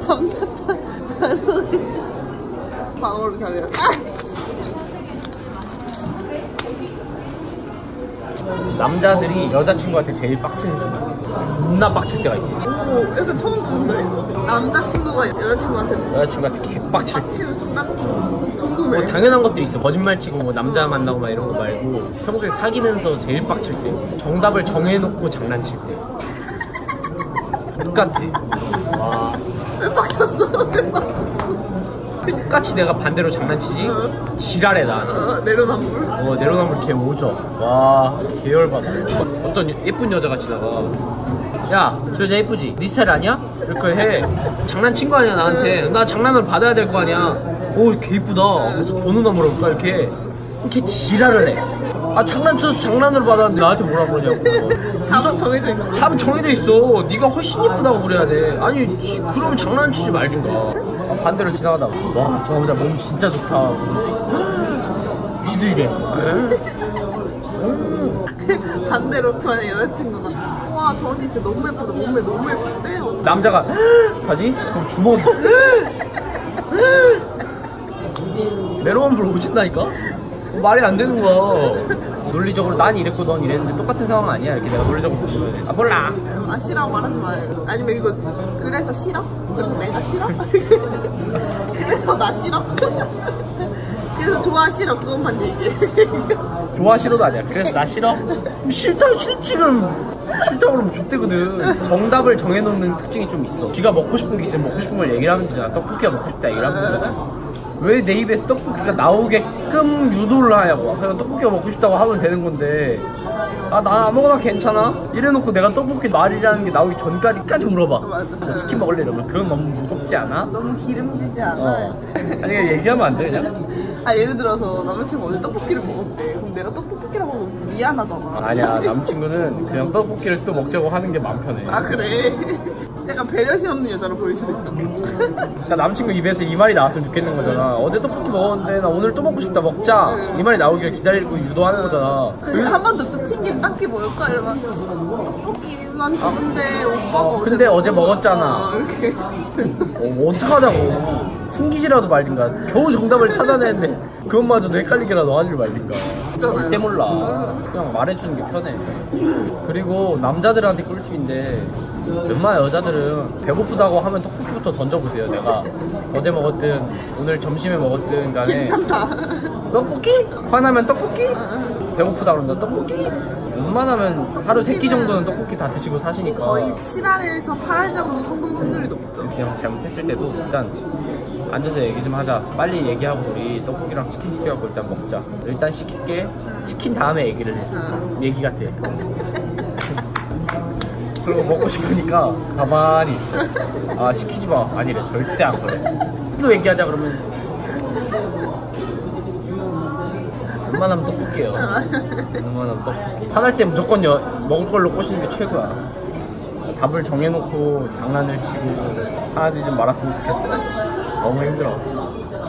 감자탕 방어를 잘해요. 남자들이 여자친구한테 제일 빡치는 순간 존나 빡칠 때가 있어. 오, 약간 처음 듣는다 이거. 남자친구가 여자친구한테 개빡칠 때. 빡치는 순간? 궁금해. 뭐 당연한 것도 있어. 거짓말 치고 뭐 남자 만나고 막 이런 거 말고 평소에 사귀면서 제일 빡칠 때, 정답을 정해놓고 장난칠 때 똑같아. 와, 왜 빡쳤어? 왜 빡쳤어? 똑같이 내가 반대로 장난치지? 지랄해 나. 내로남불? 내로남불 개 오죠. 와, 계열받아. 어떤 예쁜 여자가 지나가, 야, 저 여자 예쁘지? 네 스타일 아니야? 이렇게 해. 장난친 거 아니야 나한테. 나 장난을 받아야 될 거 아니야. 오, 개 이쁘다. 그래서 번호 넘어라 볼까? 이렇게 지랄을 해. 아, 장난쳐서 장난으로 받았는데 나한테 뭐라 그러냐고. 답은 정해져 있는 거야? 답은 정해져 있어. 네가 훨씬 예쁘다고 그래야 돼. 아니, 그러면 장난치지 말든가. 반대로 지나가다가 와, 저 남자 몸 진짜 좋다 그러지. 쥐도 이래. 반대로 만약 여자친구가 와, 저 언니 진짜 너무 예쁘다, 몸매 너무 예쁜데? 남자가 하지? 그럼 주먹이 메로원불 오진다니까? 말이 안 되는 거야. 논리적으로 난 이랬고 넌 이랬는데 똑같은 상황 아니야. 이렇게 내가 논리적으로 보면, 아, 몰라. 아, 싫어 말하지 말고. 아니면 이거 그래서 싫어? 그래서 내가 싫어? 그래서 나 싫어? 그래서 좋아 싫어 그것만 얘기해. 좋아 싫어도 아니야. 그래서 나 싫어? 싫다 싫지는 싫다 그러면 좋대거든. 정답을 정해놓는 특징이 좀 있어. 쥐가 먹고 싶은 게 있으면 먹고 싶은 걸 얘기를 하면 되잖아. 떡볶이가 먹고 싶다 얘기를 하면 되잖아. 왜 내 입에서 떡볶이가 나오게끔 유도를 하냐고. 그냥 떡볶이가 먹고 싶다고 하면 되는 건데, 아, 난 아무거나 괜찮아? 이래놓고 내가 떡볶이 말이라는 게 나오기 전까지 물어봐. 맞아. 치킨 먹을래? 이러면 그건 너무 무겁지 않아? 너무 기름지지 않아? 아니, 그냥 얘기하면 안 돼 그냥? 아, 예를 들어서 남자친구가 어제 떡볶이를 먹었대. 그럼 내가 떡볶이라고 하면 미안하잖아. 아니야, 남친구는 그냥 떡볶이를 또 먹자고 하는 게 마음 편해. 아, 그래? 약간 배려심 없는 여자로 보일 수도 있잖아. 그러니까 남친구 입에서 이 말이 나왔으면 좋겠는 거잖아. 어제 떡볶이 먹었는데 나 오늘 또 먹고 싶다, 먹자. 이 말이 나오길 기다리고 유도하는 거잖아. 한 번 더 또 튕긴 딱히 뭘까? 이러면 떡볶이만 좋은데 오빠가 근데 어제 먹었잖아. 이렇게. 어떡하자고. 숨기지라도 말든가. 겨우 정답을 찾아내는데 그것마저도 헷갈리게라도 하지 말든가. 절대 몰라. 그냥 말해주는 게 편해. 그리고 남자들한테 꿀팁인데, 웬만한 여자들은 배고프다고 하면 떡볶이부터 던져보세요. 내가 어제 먹었든 오늘 점심에 먹었든 간에 괜찮다. 떡볶이? 화나면 떡볶이? 배고프다 그런다 떡볶이? 웬만하면 하루 3끼 정도는 떡볶이 다 드시고 사시니까 거의 7알에서 8알 정도 성공 확률이 높죠. 그냥 잘못했을 때도 일단 앉아서 얘기 좀 하자. 빨리 얘기하고 우리 떡볶이랑 치킨 시켜갖고 일단 먹자. 일단 시킬게. 시킨 다음에 얘기를 해. 얘기 같아. 그리고 먹고 싶으니까 가만히 있어. 아, 시키지 마. 아니래. 절대 안 그래. 또 얘기하자 그러면 웬만하면 떡볶이에요. 웬만하면 떡볶이. 화날 때 무조건 먹을 걸로 꼬시는 게 최고야. 답을 정해놓고 장난을 치고 하지 좀 말았으면 좋겠어. 너무 힘들어.